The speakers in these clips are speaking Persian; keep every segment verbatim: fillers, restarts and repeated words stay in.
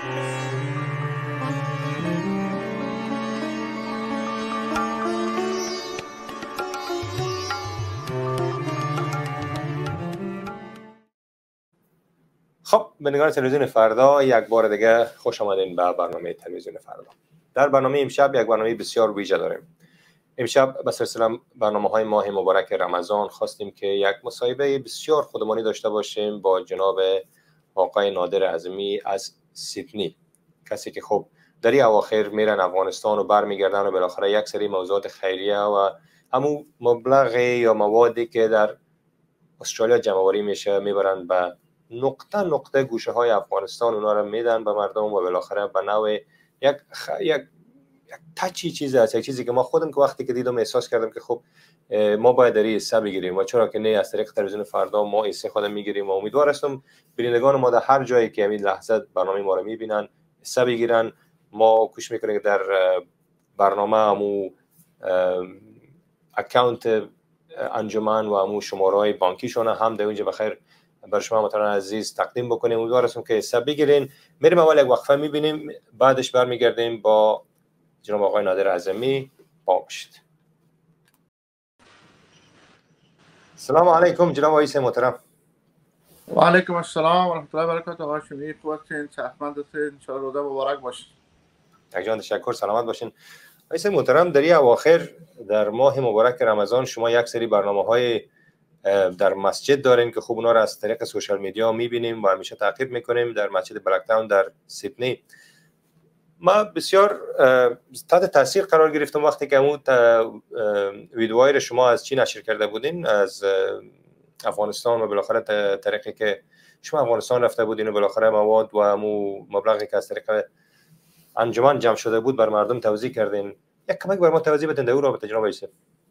خب بینندگان تلویزیون فردا یک بار دیگه خوش آمدین به برنامه تلویزیون فردا. در برنامه امشب یک برنامه بسیار ویژه داریم. امشب به سلسله برنامه‌های ماه مبارک رمضان خواستیم که یک مصاحبه بسیار خودمانی داشته باشیم با جناب آقای نادر اعظمی از سیدنی، کسی که خب در این اواخر میرن افغانستان و برمیگردن و بالاخره یک سری موضوعات خیریه و همون مبلغ یا موادی که در استرالیا جمع‌آوری میشه میبرن به نقطه نقطه گوشه های افغانستان، اونا رو میدن به مردم و بالاخره به نوع یک خ... یک یک تچی چیز است، یک چیزی که ما خودم که وقتی که دیدم احساس کردم که خب ما باید در این حصه بگیریم و چرا که نه از طریق تلویزیون فردا ما حصه خودم میگیریم و امیدوار هستم بینندگان ما در هر جایی که همین لحظه برنامه ما رو میبینن حصه بگیرن. ما کوشش میکنیم که در برنامه همو اکانت انجمن و همو شماره‌های بانکیشون هم در اونجا بخیر بر شما مطمئن عزیز تقدیم بکنیم. امیدوار هستم که حساب بگیرین. میریم اول یک وقفه میبینیم، بعدش برمیگردیم با جناب آقای نادر اعظمی. با باشید. سلام علیکم جناب آقای محترم. و علیکم السلام و رحمت الله و برکاته. آقا شما خوبین؟ صحتمند هستین؟ ان شاء الله روزه مبارک باشه. یک جان تشکر، سلامت باشین. آقای محترم، در این اواخر در ماه مبارک رمضان شما یک سری برنامه‌های در مسجد داریم که خوب اونا رو از طریق سوشال میدیا میبینیم و همیشه تعقیب میکنیم. در مسجد بلک تاون در سیدنی ما بسیار تحت تاثیر قرار گرفتم وقتی که اون ویدیوهایی رو شما از چین نشر کرده بودین از افغانستان و بالاخره طریقی که شما افغانستان رفته بودین و بالاخره مواد و همو مبلغی که از طریق انجمن جمع شده بود بر مردم توضیح کردین. یک کمک بر ما توضیح بدین در اون رابطه جناب آقای.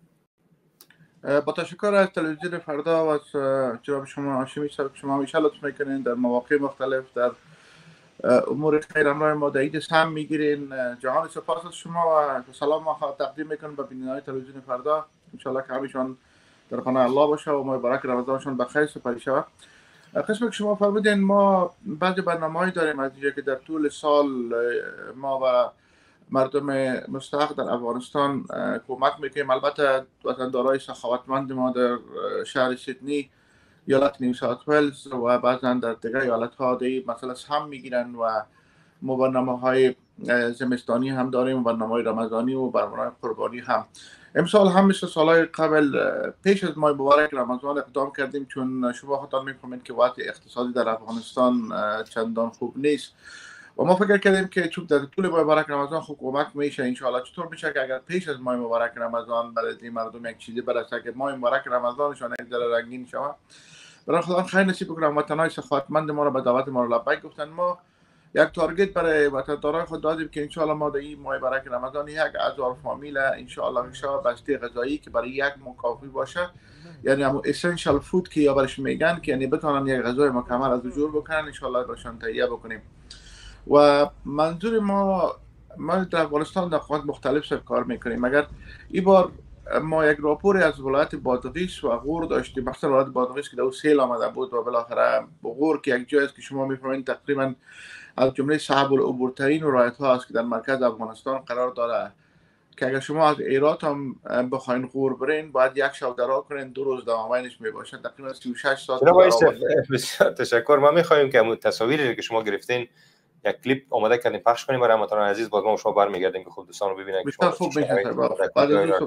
با تشکر از تلویزیون فردا و از جناب شما هاشمی صاحب، شما همیشه لطف میکنین در مواقع مختلف در امور خیر همراه ما در عید سهم میگیرین. جهان سپاس از شما و سلام ما تقدیم میکنم به بینندگان تلویزیون فردا. ان شاء الله که همیشون در پناه الله باشه و مبارک رمضانشون بخیر سپری شود. قسمی که شما فرمودین ما بعضی برنامه‌ای داریم از اینجا که در طول سال ما و مردم مستحق در افغانستان کمک میکنیم. البته وطندارای سخاوتمند ما در شهر سیدنی، ایالت نیو ساوت ولز و بعضا در دیگر ایالت ها دی مثلا هم میگیرن و ما برنامه‌های زمستانی هم داریم، برنامه‌های رمضانی و برنامه‌های قربانی هم. امسال هم مثل سالهای قبل پیش از ماه مبارک رمضان اقدام کردیم، چون شما خودتان میفهمید که وضع اقتصادی در افغانستان چندان خوب نیست و ما فکر کردیم که چون در طول ماه مبارک رمضان خوب کمک میشه ان شاء الله. چطور میشه که اگر پیش از ماه مبارک رمضان برای مردم یک چیزی برسه که ماه مبارک رمضانشان یک ذره رنگین شود. برای خدا خیر نصیب بکنه. وطنای سخاوتمند ما را به دعوت ما را لبیک گفتن. ما یک تارگت برای وطنداران خود دادیم که ان شاء الله ما در این ماه مبارک رمضان یک هزار فامیل ان شاء الله میشه بسته غذایی که برای یک ماه کافی باشه، یعنی همون اسنشال فود که یا برش میگن که یعنی بتونن یک غذای مکمل از وجود بکنن ان شاء الله برشان تهیه بکنیم. و منظور ما ما در افغانستان در نقاط مختلف سر کار میکنیم. مگر این بار ما یک راپور از ولایت بادغیس و غور داشتیم، مثلا ولایت بادغیس که در سیل آمده بود و بالاخره غور که یک جای است که شما میفهمید تقریبا از جمله صعب العبورترین ولایت ها است که در مرکز افغانستان قرار داره، که اگر شما از ایرات هم بخواین غور برین باید یک شب درا کنین، دو روز دوامینش میباشه، تقریبا سی و شش ساعت. بسیار تشکر. ما میخوایم که همون تصاویری که شما گرفتین یک کلیپ آماده کردیم پخش کنیم برای هموطنان عزیز. باز ما شما برمیگردیم که خود دوستان رو ببینن که شما خوب میشه. بعد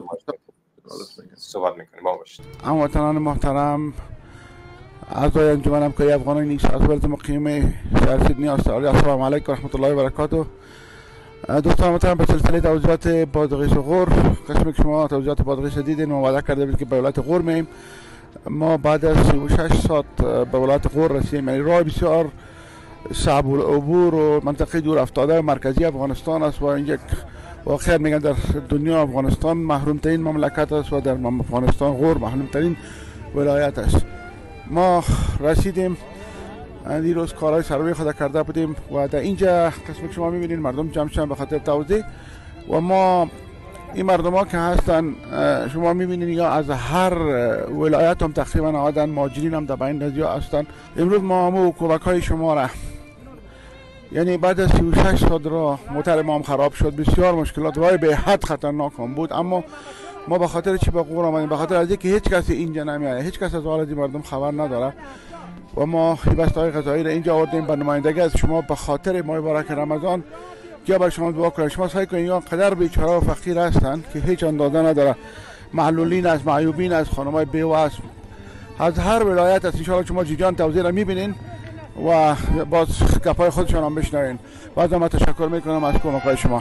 از صحبت میکنیم. با باشید. هموطنان محترم، اعضای انجمن همکاری افغانان نیو ساوت ولز مقیم شهر سیدنی استرالیا، السلام علیکم و رحمت الله و برکاته. دوستان محترم، به سلسله توضیحات بادغیس و غور، قسمی که شما توضیحات بادغیس دیدین و وعده کرده بودید که به ولایت غور میایم. ما بعد از سی و شش ساعت به ولایت غور رسیدیم. یعنی راه بسیار صعب العبور و منطقه دور افتاده مرکزی افغانستان است و این یک واقعا میگن در دنیا افغانستان محروم ترین مملکت است و در افغانستان غور محروم ترین ولایت است. ما رسیدیم دیروز کارهای سروی خود کرده بودیم و در اینجا قسمی که شما میبینید مردم جمع شدن به خاطر توضیح و ما این مردم ها که هستن شما میبینید یا از هر ولایت هم تقریبا آمدن، مهاجرین هم در بین نزدیا هستن. امروز ما همو کمک های شما را یعنی بعد از سی و شش سال راه موتر ما هم خراب شد، بسیار مشکلات، راه به حد خطرناک هم بود، اما ما به خاطر چی به قور آمدیم؟ به خاطر از اینکه هیچ کسی اینجا نمیاد، هیچ کس از حال از مردم خبر نداره و ما بسته‌های غذایی را اینجا آوردیم به نمایندگی از شما به خاطر ماه مبارک رمضان که بر شما دعا کنیم. شما سعی کنید، یا قدر بیچاره و فقیر هستند که هیچ اندازه نداره، معلولین از معیوبین از خانم‌های بیوه از هر ولایت است. ان شاء الله شما جیجان توضیح را می‌بینین و باز گپای خودشان هم بشنوین. باز هم تشکر میکنم از کمک‌های شما.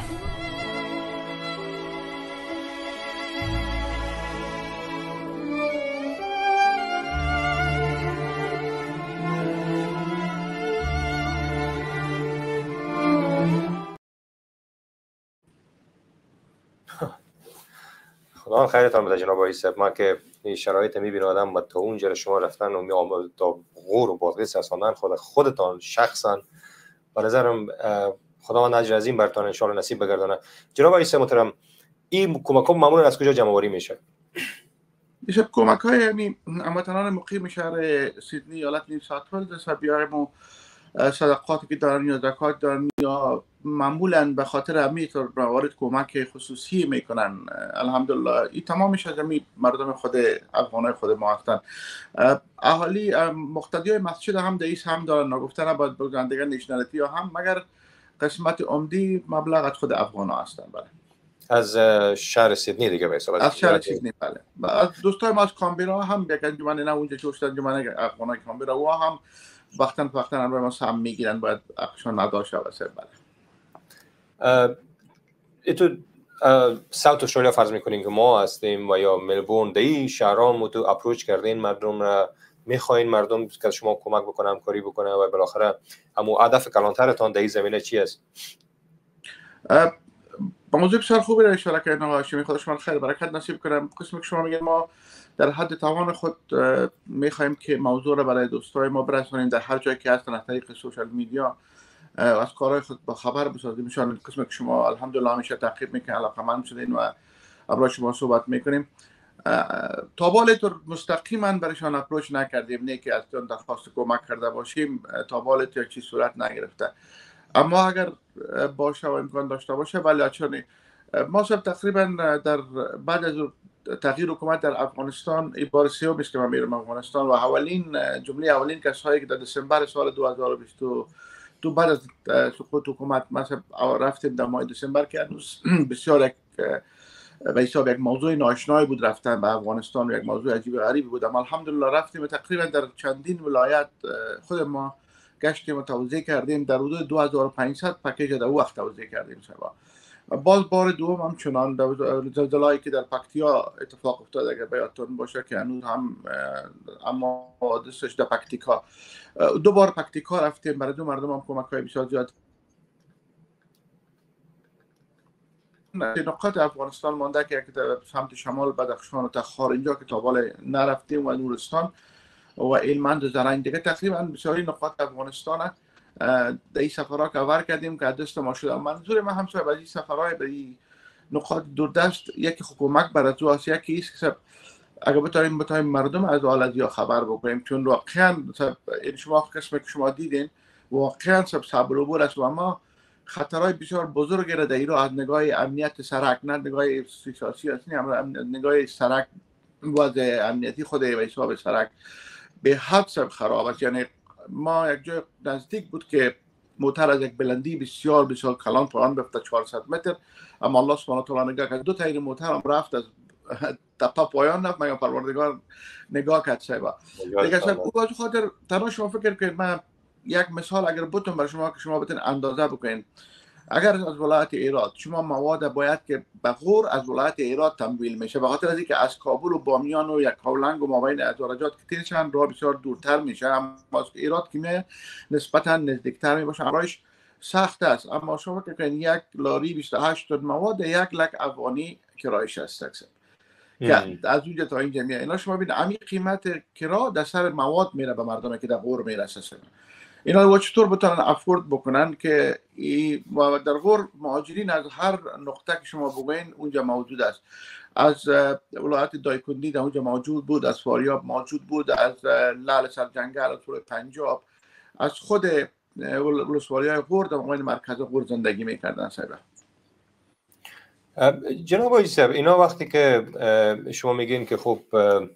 خدا خیرتان بده جناب آقای صاحب. ما که این شرایط میبینه آدم با تا اونجا شما رفتن و می آمد تا غور و بادغیس رساندن خود خودتان شخصا به نظرم خداوند اجر عظیم برتان ان شاء الله نصیب بگردانه. جناب آقای صاحب محترم، این کمک ها معمولا از کجا جمع آوری میشه؟ میشه کمک های یعنی هموطنان مقیم شهر سیدنی ایالت نیو ساوت ولز و بیایم صدقاتی که دارن یا زکات دارن یا معمولا به خاطر امیت موارد کمک خصوصی میکنن. الحمدلله این تمامش از امی مردم خود افغانای خود ما هستن. اهالی مقتدی های مسجد هم دایس هم دارن، نگفتن باید بگندگان نیشنالیتی ها هم، مگر قسمت عمدی مبلغ از خود افغان ها هستن. بله از شهر سیدنی دیگه به حساب از شهر سیدنی. بله از دوستای ما از کامبرا هم یک انجمن نه اونجا که استاد انجمن افغانای کامبرا و هم وقتا وقتا هم ما سهم میگیرن، باید اقشان نداشته باشه. بله ایتو ساوت استرالیا فرض میکنین که ما هستیم و یا ملبورن دی شهران متو اپروچ کردین مردم را، میخواین مردم که شما کمک بکنه همکاری بکنه و بالاخره همو هدف کلانترتان در این زمینه چی است؟ با موضوع بسیار خوبی را اشاره کردین آقای هاشمی، خدا شما خیر برکت نصیب کنه. قسمی که شما میگین ما در حد توان خود میخوایم که موضوع را برای دوستای ما برسونیم در هر جایی که هستن از طریق سوشال میدیا از کارهای خود با خبر بسازیم. ان قسمی که شما الحمدلله همیشه تعقیب میکنین، علاقه‌مند شدین و ابرای شما صحبت میکنیم. تا بالای طور مستقیما برایشان اپروچ نکردیم، نه که از جان درخواست کمک کرده باشیم، تا بالای یک چیز صورت نگرفته. اما اگر باشه و امکان داشته باشه ولی چون ما سب تقریبا در بعد از تغییر حکومت در افغانستان این بار سوم است که من میرم افغانستان و اولین جمله اولین کسایی که در دسامبر سال دو هزار و بیست و دو بعد از سقوط حکومت ما رفتیم در ماه دسامبر که هنوز بسیار یک به حساب یک موضوع ناشنایی بود رفتن به افغانستان و یک موضوع عجیب غریبی بود، اما الحمدلله رفتیم و تقریبا در چندین ولایت خود ما گشتیم و توزیع کردیم. در حدود دو هزار و پانصد پکیج در وقت توزیع کردیم. سبا باز بار دوم هم چنان زلزله‌ای که در پکتیا اتفاق افتاد اگر بیاتون باشه که هنوز هم اما حادثش در پکتیکا دو بار پکتیکا رفتیم، برای دو مردم هم کمک‌های بسیار زیاد. نقاط افغانستان مانده که سمت شمال بدخشان و تخار اینجا که تا بالا نرفتیم و نورستان و ایلمند و زرنج دیگه تقریبا بسیاری نقاط افغانستان در این سفرها کاور کردیم که دست ما شده. منظور من هم صاحب از این سفرهای به این نقاط دوردست یکی حکومت برای تو است، یکی ایست که اگر بتاریم بتاریم مردم از حال از یا خبر بکنیم، چون واقعا این شما قسمه که شما دیدین واقعا سب صبر و بور است و ما خطرهای بسیار بزرگی را در ایران از نگاه امنیت سرک، نه نگاه سیاسی است، نه نگاه سرک وضع امنیتی خود و حساب سرک به حد سب خراب است. یعنی ما یک جای نزدیک بود که موتر از یک بلندی بسیار بسیار کلان پایان بفته چهارصد متر، اما الله سبحانه و تعالی نگاه کرد دو تایر موتر هم رفت از تپه پایان رفت. مگه پروردگار نگاه کرد صاحب دیگه صاحب او از خاطر تنها شما فکر کنید. من یک مثال اگر بتون برای شما که شما بتون اندازه بکنید، اگر از ولایت ایراد شما مواد باید که به غور از ولایت ایراد تمویل میشه به خاطر از اینکه از کابل و بامیان و یک هولنگ و مابین ادارجات که تیرشن راه بسیار دورتر میشه، اما از ایراد که نسبتا نزدیکتر میباشه امرایش سخت است. اما شما که کنید یک لاری بیست و هشت تن مواد یک لک افغانی کرایش است که از اونجا تا اینجا میاد. اینا شما ببینید امی قیمت کرا در سر مواد میره به مردم که در غور میرسه. اینا رو چطور بتونن افورد بکنن که در غور مهاجرین از هر نقطه که شما بگوین اونجا موجود است. از ولایت دایکندی در اونجا موجود بود، از فاریاب موجود بود، از لعل سرجنگل، از پنجاب، از خود ولسوالی های غور در مقابل مرکز غور زندگی میکردن. صاحب جناب آقای صاحب، اینا وقتی که شما میگین که خب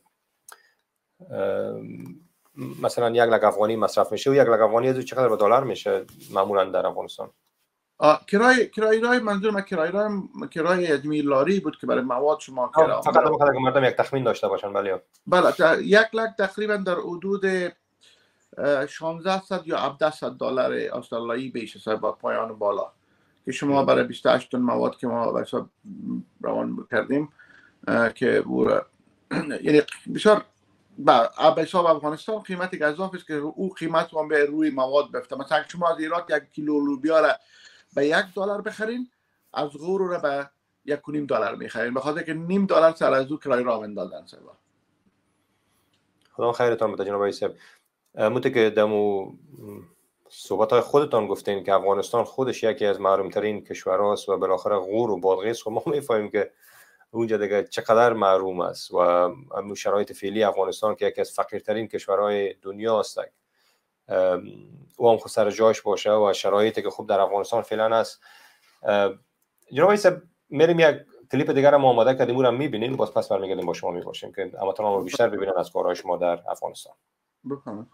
مثلا یک لک افغانی مصرف میشه و یک لک افغانی از چقدر به دلار میشه معمولا در افغانستان؟ کرای کرای رای منظور من کرای رای کرای ادمی لاری بود که برای مواد شما کرا فقط بخاطر که مردم یک تخمین داشته باشن. بله بله یک لک تقریبا در حدود شانزده یا هفده دلار استرالیایی بیشه با پایان بالا که شما برای بیست و هشت تن مواد که ما به حساب روان کردیم که او یعنی بسیار با حساب افغانستان قیمت گزاف است که او قیمت رو به روی مواد بفته. مثلا شما از ایران یک کیلو لوبیا را به یک دلار بخرین، از غور را به یک و نیم دلار میخرین، به خاطر که نیم دلار سر از او کرای راه اندازن. سبا خدا خیرتان بده جناب آقای صاحب. مونته که دمو صحبت های خودتان گفتین که افغانستان خودش یکی از محروم ترین کشورهاست و بالاخره غور و بادغیس خب ما میفهمیم که اونجا دیگه چقدر محروم است و شرایط فعلی افغانستان که یکی از فقیرترین کشورهای دنیا است و هم خود سر جاش باشه و شرایطی که خوب در افغانستان فعلا است. جناب آقای صاحب میریم یک کلیپ دیگر هم آماده کردیم، اون رو میبینیم، باز پس برمیگردیم با شما میباشیم که هموطنان رو بیشتر ببینن از کارهای شما در افغانستان. بفرمایید.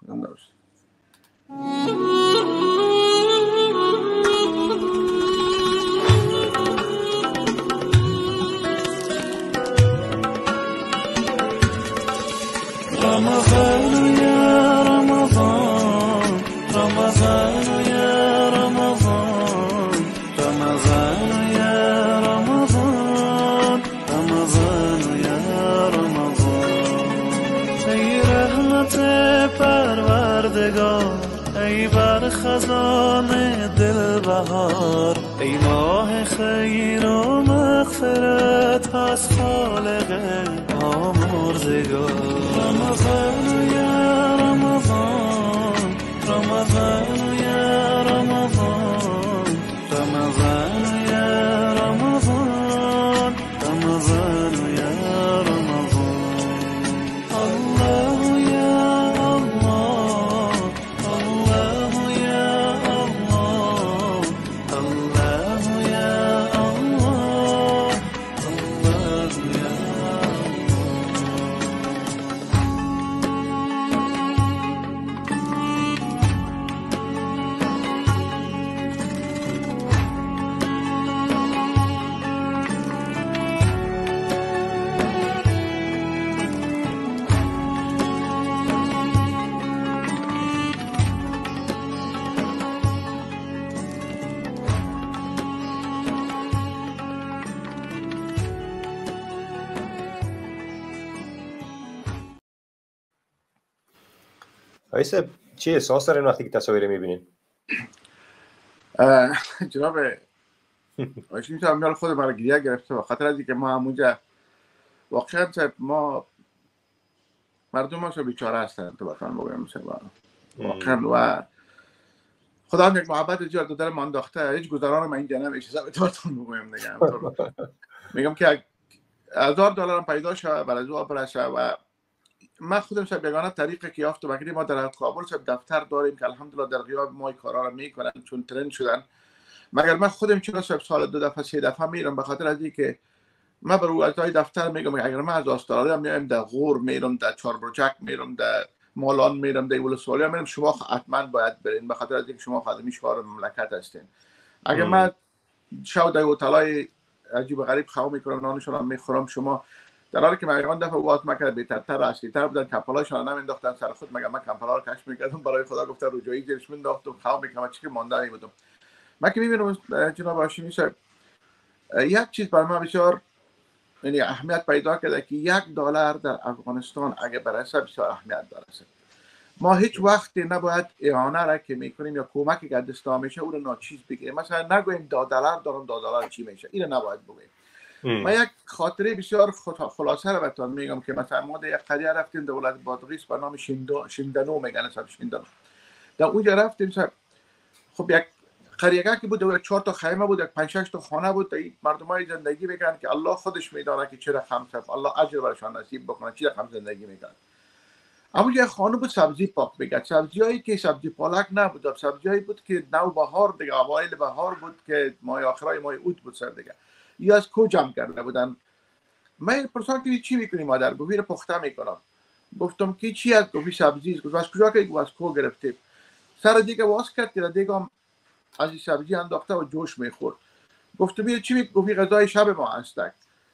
رمضان يا رمضان رمضان يا رمضان رمضان يا رمضان رمضان يا رمضان ای رحمت پروردگار، ای بر خزان دل بهار، ای ماه خیر و مغفرت از خالق آمرزگار. رمضان یا رمضان رمضان یا رمضان رمضان یا رمضان رمضان یا رمضان. الله یا الله الله یا الله الله یا الله الله یا آیسه چی احساس دارین وقتی که تصاویر میبینین؟ جناب آیشی میتونم میال خود برای گریه گرفته و خاطر از اینکه ما همونجا واقعا ما مردم ما بیچاره هستن تو بخوام بگم واقعا و خدا هم یک محبت زیاد داره من انداخته، هیچ گذران من اینجا نمیشه بهتون بگم دیگه. میگم که هزار دلار هم پیدا شه برای زو برشه و من خودم شب بیگانه طریقی که یافت و ما در کابل شب دفتر داریم که الحمدلله در غیاب ما کارا رو میکنن چون ترند شدن، مگر من خودم چرا شب سال دو دفعه سه دفعه میرم به خاطر از اینکه من برای اعضای دفتر میگم اگر من از استرالیا میام در غور میرم، در چاربرجک میرم، در مالان میرم، در ولسوالی میرم، شما حتما باید برین به خاطر از اینکه شما خادم شهر مملکت هستین. اگر من شو در هتلای عجیب و غریب خوا میکنم نانشون هم میخورم، شما در حالی که من دفعه وقت مکرد بهترتر اصلی‌تر بودن کمپلایشون نمینداختن سر خود، مگه من کمپلا رو کشف میکردم برای خدا گفته رجوعی زیرش مینداختم خوا میکنم چیزی مانده نمیبودم. من که میبینم جناب هاشمی صاحب یک چیز برای من بسیار یعنی اهمیت پیدا کرده که یک دلار در افغانستان اگه برسه بسیار اهمیت داره. ما هیچ وقتی نباید اعانه را که میکنیم یا کمکی که دستا میشه او رو ناچیز بگیریم. مثلا نگویم دو دلار دارم دو دلار چی میشه، اینو نباید بگیم. ما یک خاطره بسیار خلاصه رو بهتون میگم که مثلا ما در یک قریه رفتیم دولت بادغیس به نام شیندنو میگن صاحب شیندنو. در اونجا رفتیم صاحب خب یک قریه که بود دولت چهار تا خیمه بود، یک پنج شش تا خانه بود، مردمای زندگی میکنن که الله خودش میدونه که چه رقم صاحب الله اجر برشان نصیب بکنه چه رقم زندگی میکنن. اما یه خانم بود سبزی پاک میکرد، سبزی هایی که سبزی پالک نبود، سبزی هایی بود که نو بهار دیگه، اوایل بهار بود که ماه آخرای ماه اوت بود سر دیگه. یا از کو جمع کرده بودن. من پرسان که چی میکنی مادر؟ گویی رو پخته میکنم. گفتم که چی از گویی سبزی است؟ از کجا که از کو گرفته؟ سر دیگه واس کرد که دیگه از این سبزی انداخته و جوش میخورد. گفتم بیا چی میگی؟ گویی غذای شب ما هستک.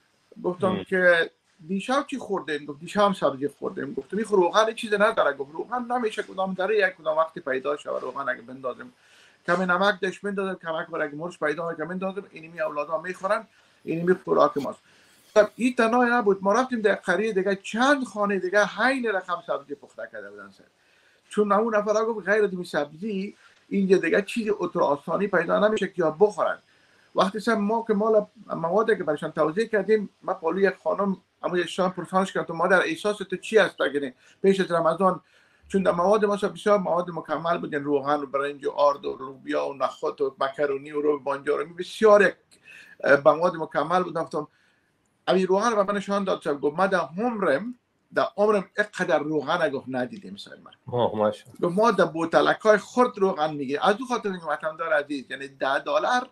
گفتم که دیشب چی خوردیم؟ گفت دیشب هم سبزی خوردیم. گفتم این روغن چیز نداره. گفت روغن نمیشه کدام داره، یک کدام وقتی پیدا شه روغن اگه بندازیم کمی نمک دش بندازیم، کمک برای اگه مرچ پیدا کنه بندازیم، اینمی اولادا میخورن، اینمی خوراک ماست. خب این تنها نبود، ما رفتیم در قریه دیگه چند خانه دیگه حین رقم سبزی پخته کرده بودن سر. چون اون نفر گفت غیر از این سبزی اینجا دیگه چیز اوتر آسانی پیدا نمیشه که بخورن. وقتی سم ما که مال مواد که برشان توضیح کردیم، ما پالوی یک خانم اما شام پرسانش کردم مادر احساس تو چی است اگه پیش از رمضان، چون در مواد ما بسیار مواد مکمل بود، روغن و برنج و آرد و لوبیا و نخود و مکرونی و رو بانجارمی بسیار یک مواد مکمل بود. گفتم این روغن رو من نشان داد، گفت ما در عمرم در عمرم اینقدر روغن گفت ندیدیم سر من. گفت ما در بوتلکای خرد روغن میگیریم. از اون خاطر این وطندار عزیز، یعنی ده دلار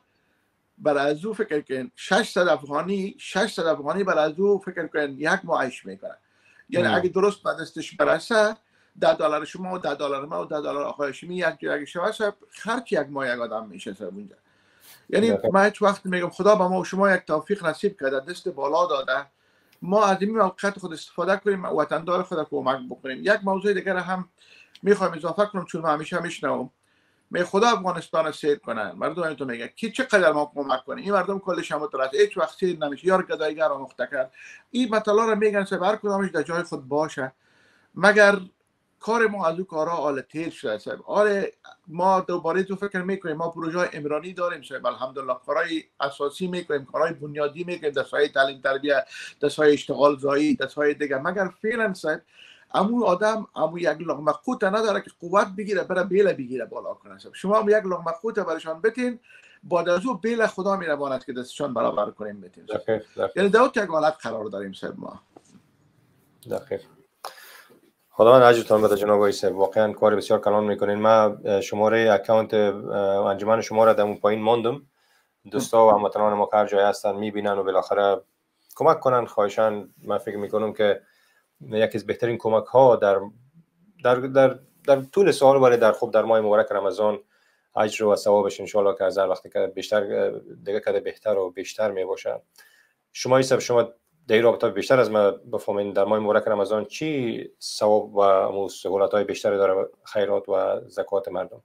برای از او فکر کن ششصد افغانی ششصد افغانی برای از او فکر کن یک ماه عیش میکنه. یعنی اگه درست به دستش برسه ده دلار شما و ده دلار ما و ده دلار آقای شمی یک جایی شوه خرج یک ماه یک آدم میشه سر اونجا. یعنی من هیچ وقت میگم خدا به ما و شما یک توفیق نصیب کرده، دست بالا داده، ما از این موقعیت خود استفاده کنیم، وطندار خود کمک بکنیم. یک موضوع دیگر هم میخوایم اضافه کنم، چون من همیشه میشنوم می خدا افغانستان رو سیر کنن، مردم اینو میگه کی چقدر ما کمک کنیم، این مردم کلش هم مترس هیچ وقت سیر نمیشه، یار گدایگر رو مخته کرد. این مطلع رو میگن سه هر کدامش در جای خود باشه، مگر کار ما از او کارا آل تیر شده صاحب. آره ما دوباره تو فکر میکنیم ما پروژه عمرانی داریم صاحب، الحمدلله کارهای اساسی میکنیم، کارهای بنیادی میکنیم، دستهای تعلیم تربیت، دستهای اشتغال زایی، دستهای دیگه، مگر فعلا صاحب امو آدم امو یک لقمه قوت نداره که قوت بگیره بره بیل بگیره بالا کنه. شما امو یک لقمه قوت برشان بتین، بعد از او بیل خدا میرواند که دستشان برابر کنیم بتین. یعنی دوت یک حالت قرار داریم صاحب ما. دقیق. خداوند اجرتان بده جناب آقای صاحب، واقعا کار بسیار کلان میکنین. من شماره اکانت انجمن شما را در اون پایین ماندم، دوستا و هموطنان ما که هر جای هستن میبینن و بالاخره کمک کنن. خواهشاً من فکر میکنم که یکی از بهترین کمک ها در در در در طول سال ولی در خوب در ماه مبارک رمضان اجر و ثوابش ان شاء الله که از هر وقتی که بیشتر دیگه کده بهتر و بیشتر می باشه. شما ایسا شما در رابطه بیشتر از ما بفهمین در ماه مبارک رمضان چی ثواب و سهولت های بیشتری داره خیرات و زکات مردم؟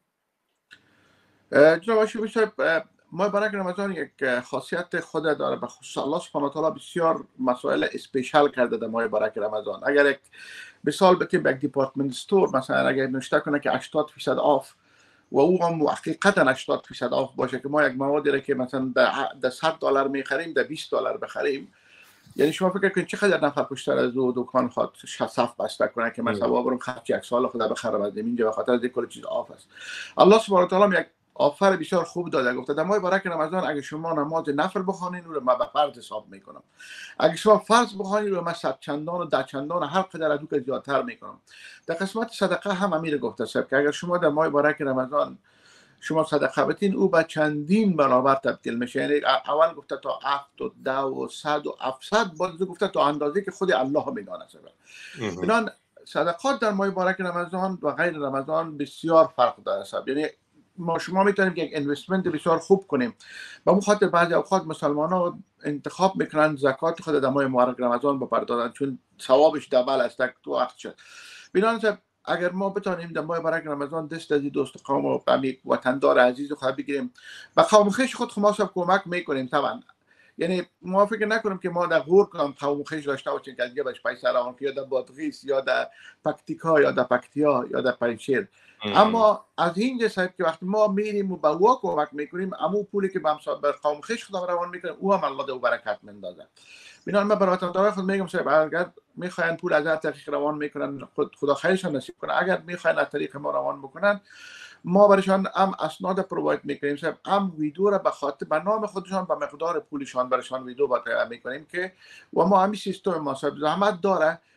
جناب شیخ ماه مبارک رمضان یک خاصیت خود داره، به خصوص الله سبحانه و تعالی بسیار مسائل اسپیشال کرده در ماه مبارک رمضان. اگر یک مثال بتیم به یک دیپارتمنت استور مثلا اگر نوشته کنه که هشتاد درصد آف و او هم حقیقتا هشتاد درصد آف باشه که ما یک موادی را که مثلا در صد دلار میخریم در بیست دلار بخریم، یعنی شما فکر کنید چقدر نفر پشتر از دو دکان خواهد صف بسته کنه که مثلا برم خرج یک سال خدا بخرم از اینجا، به خاطر از کل چیز آف است. الله سبحانه و تعالی یک آفر بسیار خوب داده، گفته در ماه مبارک رمضان اگه شما نماز نفل بخوانید رو من به فرض حساب میکنم، اگه شما فرض بخوانید رو من صد چندان و ده چندان و هر قدر از اون زیادتر میکنم. در قسمت صدقه هم امیر گفته صاحب که اگر شما در ماه مبارک رمضان شما صدقه بتین او به چندین برابر تبدیل میشه. یعنی اول گفته تا هفت و ده و صد و هفتصد، بعد گفته تا اندازه که خود الله میدونه. بنان صدقات در ماه مبارک رمضان و غیر رمضان بسیار فرق داره صاحب. یعنی ما شما میتونیم که یک اینوستمنت بسیار خوب کنیم. به اون خاطر بعضی اوقات مسلمان ها انتخاب میکنن زکات خود در ماه مبارک رمضان بپردازن چون ثوابش دبل است تو وقت شد. بنابراین اگر ما بتونیم در ماه مبارک رمضان دست از دوست قوم و امی وطندار عزیز خود بگیریم، به قوم خویش خود ما سب کمک میکنیم طبعا. یعنی ما فکر نکنیم که ما در غور کنم قوم خویش داشته باشیم که از جیبش پیسه روان که یا در بادغیس یا در پکتیکا یا در پکتیا یا در پنجشیر. اما از این صاحب که وقتی ما میریم و به او کمک میکنیم، امو پولی که به امسال بر قوم خویش خدا روان میکنیم او هم الله ده برکت میندازه. بنابراین من برای وطنداران خود میگم صاحب اگر میخواین پول از هر طریق روان میکنن خدا خیرشان نصیب کنه، اگر میخواین از طریق ما روان بکنن ما برایشان هم اسناد پروواید میکنیم صاحب، هم ویدیو را به خاطر به نام خودشان به مقدار پولشان برایشان ویدیو با میکنیم که و ما همین سیستم ما صاحب زحمت داره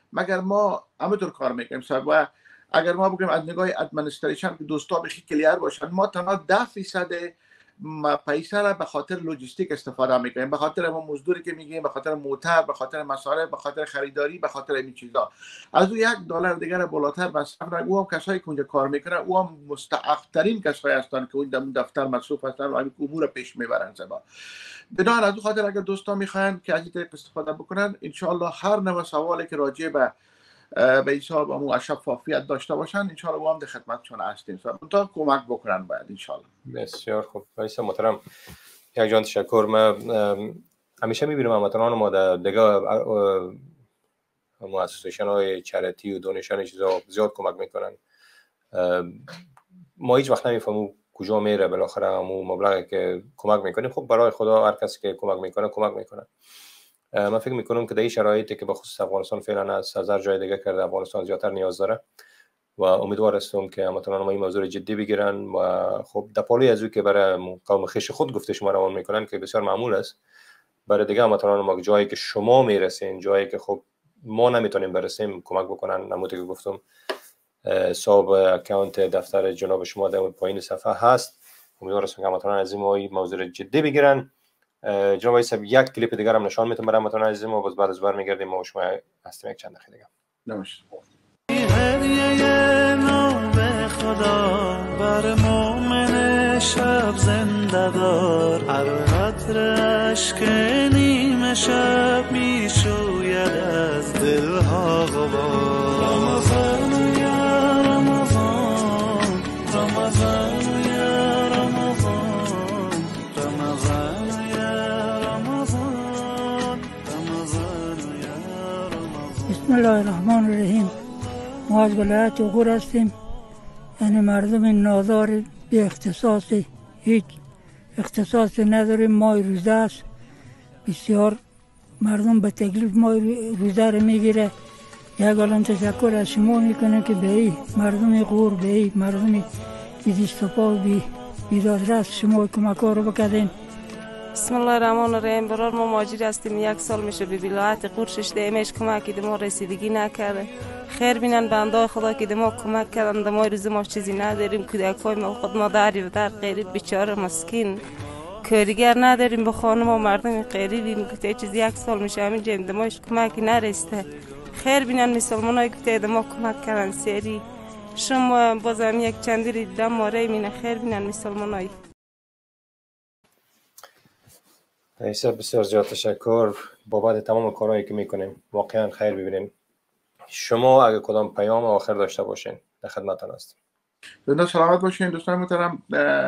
مگر ما همونطور کار میکنیم صاحب. و اگر ما بگیم از نگاه ادمنستریشن که دوستا بخی کلیر باشن، ما تنها ده فیصد پیسه را به خاطر لوجستیک استفاده میکنیم، به خاطر ما مزدوری که میگیم، به خاطر موتر، به خاطر مصارف، به خاطر خریداری، به خاطر این چیزا. از او یک دلار دیگر بالاتر مصرف را او هم کسایی که اونجا کار میکنن او هم مستحق ترین کسایی هستند که اون دفتر مصروف هستند و این امور پیش میبرن زبا. بدان از او خاطر اگر دوستان میخواین که از این طریق استفاده بکنن، ان شاء الله هر نوع سوالی که راجع به به حساب امو شفافیت داشته باشن ان شاء الله با هم در خدمتشون هستیم تا کمک بکنن باید ان شاء الله. بسیار خوب. رئیس محترم یک جان تشکر. من همیشه میبینم هموطنان ما در دیگه مؤسسه های چریتی و دونیشن چیزا زیاد کمک میکنن. ما هیچ وقت نمیفهمیم کجا میره بالاخره همون مبلغی که کمک میکنیم. خب برای خدا هر کسی که کمک میکنه کمک میکنه. من فکر میکنم که در این شرایطی که به خصوص افغانستان فعلا از هزار جای دیگه کرده افغانستان زیادتر نیاز داره و امیدوار هستم که هموطنان ما این موضوع جدی بگیرن و خب دپالی از او که برای قوم خویش خود گفته شما روان میکنن که بسیار معمول است، برای دیگه هموطنان ما جایی که شما میرسین، جایی که خب ما نمیتونیم برسیم کمک بکنن. نمودی که گفتم حساب اکانت دفتر جناب شما در پایین صفحه هست. امیدوار هستم که هموطنان از این موضوع جدی بگیرن. جناب رئیس یک کلیپ دیگر هم نشان میتونم برای هموطنان عزیز ما، باز بعد از بر میگردیم ما و شما هستیم یک چند دقیقه دیگه. نماشه. هدیه نو به خدا بر مومن شب زنده دار، هر قطر اشک نیمه شب میشوید از دلها غبار. رمضان یا رمضان، رمضان یا رمضان، رمضان یا رمضان، رمضان یا رمضان. بسم الله الرحمن الرحیم. ما از ولایت عقور هستیم، یعنی مردم نادار به اختصاص، هیچ اختصاص نداریم. ماه روزه است، بسیار مردم به تکلیف ماه روزه رو میگیره. یک الان تشکر از شما میکنم که به این مردم عقور، به این مردم دیدیستپا و بیدادرست شما کمک ها رو بکردین. بسم الله الرحمن الرحیم. برار ما مهاجر هستیم، یک سال میشه به ولایت عقور شش دیمش کمکی به ما رسیدگی نکرده. خیر بینن بنده خدا که ما کمک کردن. ما روز ما چیزی نداریم، کودکای ما خود مادری و در غریب بیچاره مسکین کاریگر نداریم، به خانم و مردم غریبیم که چیزی یک سال میشه همین جیم دماش کمکی نرسیده. خیر بینن مسلمانای که ما کمک کردن سری شما بازم یک چندی دیدم ماره مینه. خیر بینن مسلمانای. رئیس بسیار زیاد تشکر بابت تمام کارهایی که میکنیم، واقعا خیر ببینیم. شما اگه کدام پیام آخر داشته باشین در خدمتتون هستیم. زنده سلامت باشین دوستان محترم.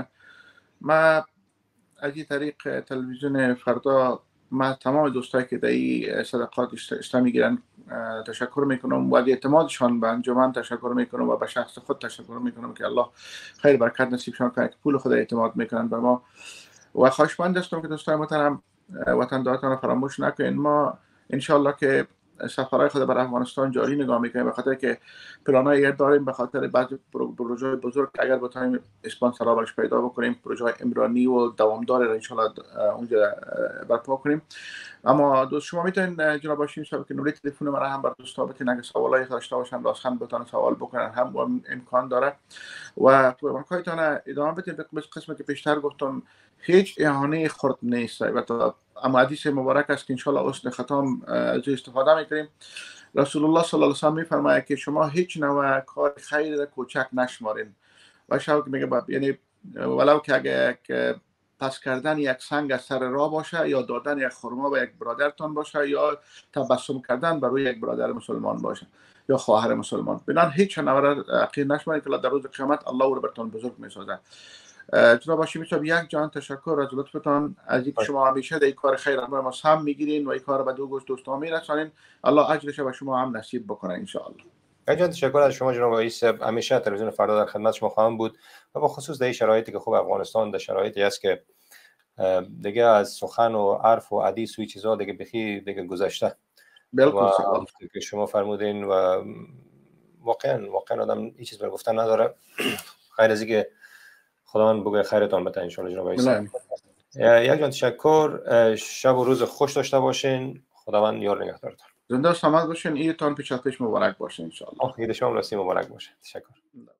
ما از این طریق تلویزیون فردا ما تمام دوستایی که در این صدقات اشتراک میگیرن تشکر میکنم و از اعتمادشان به انجمن تشکر میکنم و به شخص خود تشکر میکنم که الله خیر برکت نصیبشان کنه که پول خود اعتماد میکنن به ما. و خواهشمند هستم که دوستان محترم وطندارتان فراموش نکنین. ما انشالله که سفرهای خود برای افغانستان جاری نگاه میکنیم، به خاطر که پلانایی داریم، به خاطر بعضی پروژه بزرگ اگر بتونیم اسپانسرها برش پیدا بکنیم، پروژه عمرانی و دوامدار را انشالله اونجا برپا کنیم. اما دوست شما میتونین جناب باشین شب که نمره تلفن من هم بر دوستا بتین اگه سوالایی داشته باشن راستن بتونن سوال بکنن، هم امکان داره و تو امکانتون ادامه بدین. به قسمتی که پیشتر گفتم هیچ اهانه خرد نیست و اما حدیث مبارک است که انشالله حسن ختام از استفاده میکنیم. رسول الله صلی الله علیه و سلم میفرماید که شما هیچ نوع کار خیر را کوچک نشمارین و شاید میگه یعنی ولو که اگه یک پس کردن یک سنگ از سر راه باشه یا دادن یک خرما به یک برادرتان باشه یا تبسم کردن برای یک برادر مسلمان باشه یا خواهر مسلمان، بنان هیچ نوع را عقید نشمارین که در روز قیامت الله او را براتون بزرگ میسازه. جناب هاشمی صاحب یک جان تشکر از لطفتان، از اینکه شما همیشه در این کار خیر همراه ما هم میگیرین و این کار به دو گوش دوستان میرسانین. الله اجرش به شما هم نصیب بکنه ان شاء الله. یک جان تشکر از شما جناب رئیس. همیشه تلویزیون فردا در خدمت شما خواهم بود و با خصوص در این شرایطی که خوب افغانستان در شرایطی است که دیگه از سخن و عرف و حدیث و چیزا دیگه بخی دیگه گذشته. بالکل که شما فرمودین و واقعا واقعا آدم هیچ چیز برای گفتن نداره خیر از اینکه خداوند بگه خیرتان بده ان شاء الله. جناب رئیس یک جان تشکر. شب و روز خوش داشته باشین. خداوند یار نگهدارتان. زنده و سلامت باشین. عیدتان پیش از پیش مبارک باشه ان شاء الله. عید شما راستی مبارک باشه. تشکر.